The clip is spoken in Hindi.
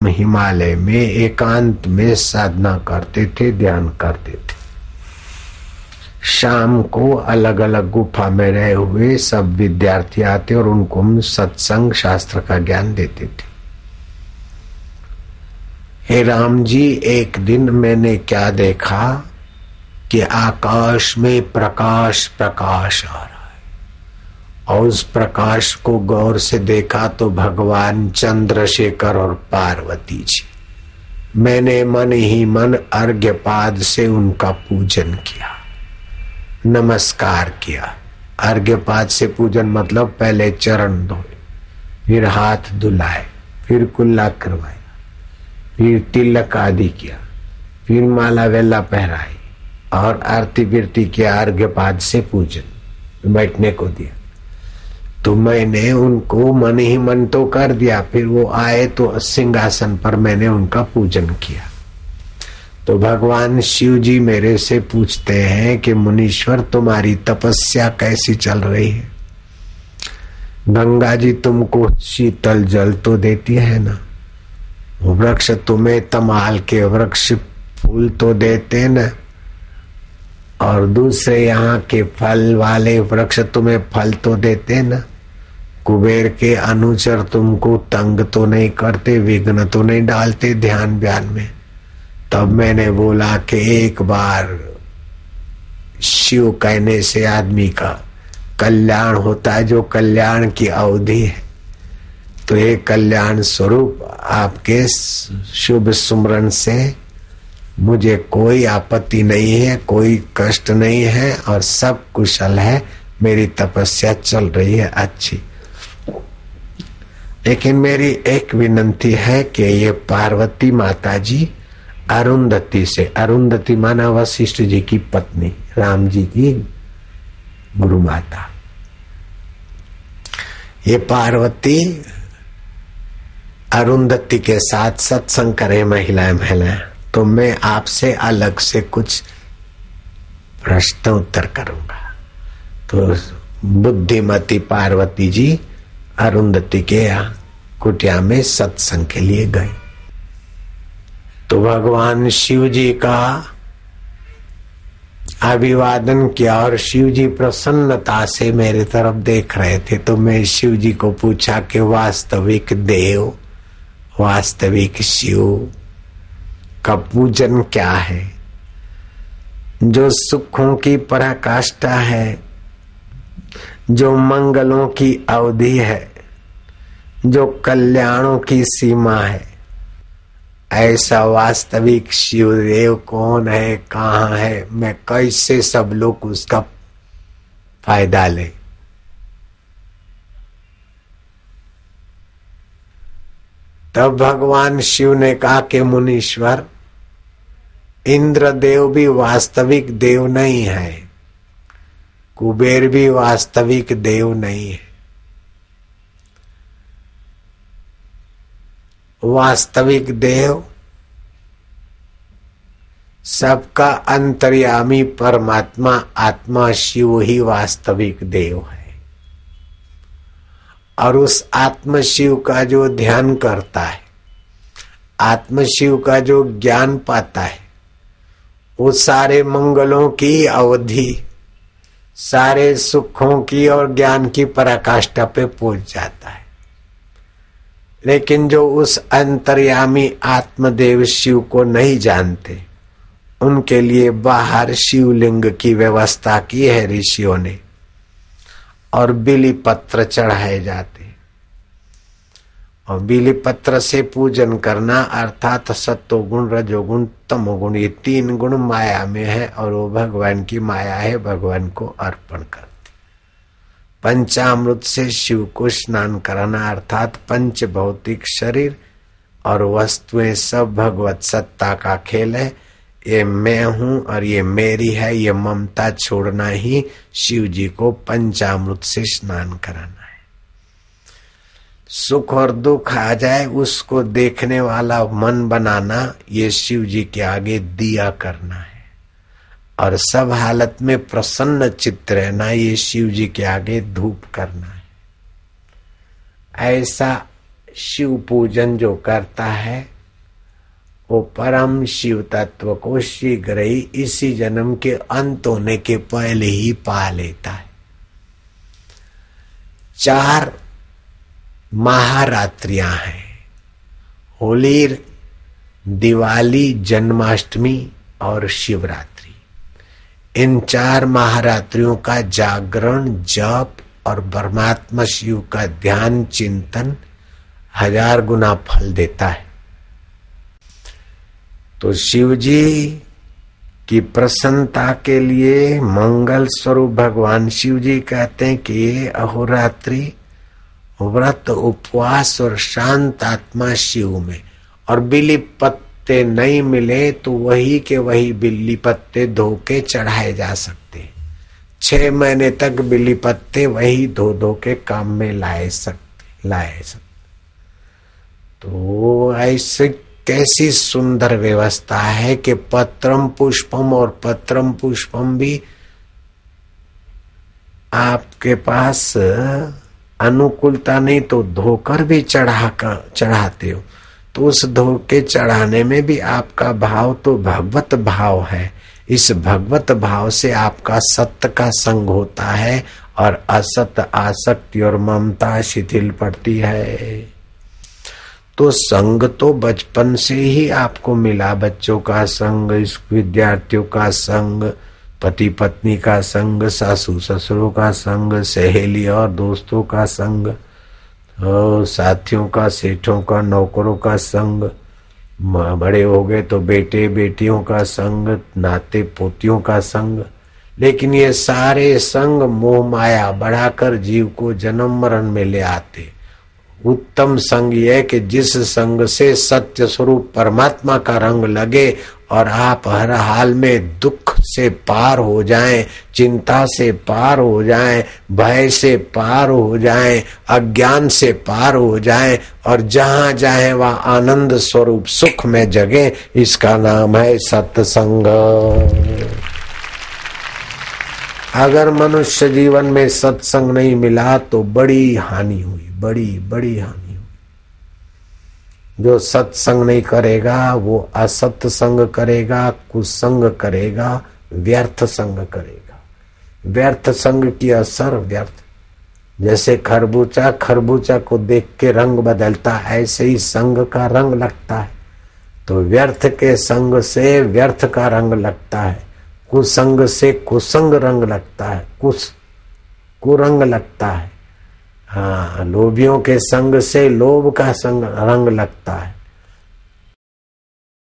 हिमालय में एकांत में साधना करते थे, ध्यान करते थे। शाम को अलग अलग गुफा में रहे हुए सब विद्यार्थी आते और उनको हम सत्संग शास्त्र का ज्ञान देते थे। हे राम जी, एक दिन मैंने क्या देखा कि आकाश में प्रकाश प्रकाश आ रहा है और उस प्रकाश को गौर से देखा तो भगवान चंद्रशेखर और पार्वती जी। मैंने मन ही मन अर्घ्यपाद से उनका पूजन किया, नमस्कार किया। अर्घ्यपाद से पूजन मतलब पहले चरण धोए, फिर हाथ धुलाए, फिर कुल्ला करवाया, फिर तिलक आदि किया, फिर माला वेला पहराई और आरती बिरती किया। अर्घ्यपाद से पूजन बैठने को दिया तो मैंने उनको मन ही मन तो कर दिया। फिर वो आए तो सिंहासन पर मैंने उनका पूजन किया। तो भगवान शिव जी मेरे से पूछते हैं कि मुनीश्वर, तुम्हारी तपस्या कैसी चल रही है? गंगा जी तुमको शीतल जल तो देती है ना, वृक्ष तुम्हें तमाल के वृक्ष फूल तो देते न, और दूसरे यहाँ के फल वाले वृक्ष तुम्हें फल तो देते न। कुबेर के अनुचर तुमको तंग तो नहीं करते, विघ्न तो नहीं डालते ध्यान ब्यान में। तब मैंने बोला कि एक बार शिव कहने से आदमी का कल्याण होता है, जो कल्याण की अवधि है। तो ये कल्याण स्वरूप आपके शुभ सुमरन से मुझे कोई आपत्ति नहीं है, कोई कष्ट नहीं है और सब कुशल है। मेरी तपस्या चल रही है अच्छी। लेकिन मेरी एक विनंती है कि ये पार्वती माता जी अरुंधति से, अरुंधति माना वशिष्ठ जी की पत्नी, राम जी की गुरु माता, ये पार्वती अरुंधति के साथ सत्संग करे महिलाएं। तो मैं आपसे अलग से कुछ प्रश्न उत्तर करूंगा। तो बुद्धिमती पार्वती जी अरुंधति के कुटिया में सत्संग के लिए गई। तो भगवान शिव जी का अभिवादन किया और शिव जी प्रसन्नता से मेरे तरफ देख रहे थे। तो मैं शिव जी को पूछा कि वास्तविक देव, वास्तविक शिव का पूजन क्या है? जो सुखों की पराकाष्ठा है, जो मंगलों की अवधि है, जो कल्याणों की सीमा है, ऐसा वास्तविक शिवदेव कौन है, कहाँ है? मैं कैसे सब लोग उसका फायदा ले? तब भगवान शिव ने कहा कि मुनीश्वर, इंद्रदेव भी वास्तविक देव नहीं है, कुबेर भी वास्तविक देव नहीं है। वास्तविक देव सबका अंतर्यामी परमात्मा आत्मा शिव ही वास्तविक देव है। और उस आत्म शिव का जो ध्यान करता है, आत्म शिव का जो ज्ञान पाता है, वो सारे मंगलों की अवधि, सारे सुखों की और ज्ञान की पराकाष्ठा पे पहुंच जाता है। लेकिन जो उस अंतर्यामी आत्मदेव शिव को नहीं जानते, उनके लिए बाहर शिवलिंग की व्यवस्था की है ऋषियों ने और बिली पत्र चढ़ाए जाते। और बिली पत्र से पूजन करना अर्थात सत्वगुण, रजोगुण, तमोगुण, ये 3 गुण माया में है और वो भगवान की माया है, भगवान को अर्पण करते। पंचामृत से शिव को स्नान कराना अर्थात पंच भौतिक शरीर और वस्तुएं सब भगवत सत्ता का खेल है। ये मैं हूं और ये मेरी है, ये ममता छोड़ना ही शिव जी को पंचामृत से स्नान कराना है। सुख और दुख आ जाए उसको देखने वाला मन बनाना, ये शिव जी के आगे दिया करना है। और सब हालत में प्रसन्न चित्त रहना, ये शिव जी के आगे धूप करना है। ऐसा शिव पूजन जो करता है वो परम शिव तत्व को शीघ्र ही इसी जन्म के अंत होने के पहले ही पा लेता है। 4 महारात्रियां हैं, होली, दिवाली, जन्माष्टमी और शिवरात्रि। इन 4 महारात्रियों का जागरण, जप और परमात्मा शिव का ध्यान चिंतन 1000 गुना फल देता है। तो शिव जी की प्रसन्नता के लिए मंगल स्वरूप भगवान शिव जी कहते हैं कि ये अहोरात्रि व्रत, उपवास और शांत आत्मा शिव में, और बिल्ली पत्ते नहीं मिले तो वही के वही बिल्ली पत्ते धो के चढ़ाए जा सकते। 6 महीने तक बिल्ली पत्ते वही धो धो के काम में लाए सकते। तो ऐसे कैसी सुंदर व्यवस्था है कि पत्रम पुष्पम, और पत्रम पुष्पम भी आपके पास अनुकूलता नहीं तो धोकर भी चढ़ाते हो, तो उस धो के चढ़ाने में भी आपका भाव तो भगवत भाव है। इस भगवत भाव से आपका सत्य का संग होता है और असत, आसक्ति और ममता शिथिल पड़ती है। तो संग तो बचपन से ही आपको मिला, बच्चों का संग, विद्यार्थियों का संग, पति पत्नी का संग, सासू ससुरों का संग, सहेली और दोस्तों का संग, साथियों का, सेठों का, नौकरों का संग, बड़े हो गए तो बेटे बेटियों का संग, नाते पोतियों का संग। लेकिन ये सारे संग मोह माया बढ़ाकर जीव को जन्म मरण में ले आते। उत्तम संग ये है कि जिस संग से सत्य स्वरूप परमात्मा का रंग लगे और आप हर हाल में दुख से पार हो जाएं, चिंता से पार हो जाएं, भय से पार हो जाएं, अज्ञान से पार हो जाएं और जहां जाएं वहां आनंद स्वरूप सुख में जगे। इसका नाम है सत्संग। अगर मनुष्य जीवन में सत्संग नहीं मिला तो बड़ी हानि हुई, बड़ी हानि हुई। जो सत्संग नहीं करेगा वो असत संग करेगा, कुसंग करेगा, व्यर्थ संग करेगा। व्यर्थ संग की असर व्यर्थ, जैसे खरबूजा को देख के रंग बदलता, ऐसे ही संग का रंग लगता है। तो व्यर्थ के संग से व्यर्थ का रंग लगता है, कुसंग से कुसंग रंग लगता है, कुरंग लगता है। हाँ, लोभियों के संग से लोभ का संग रंग लगता है।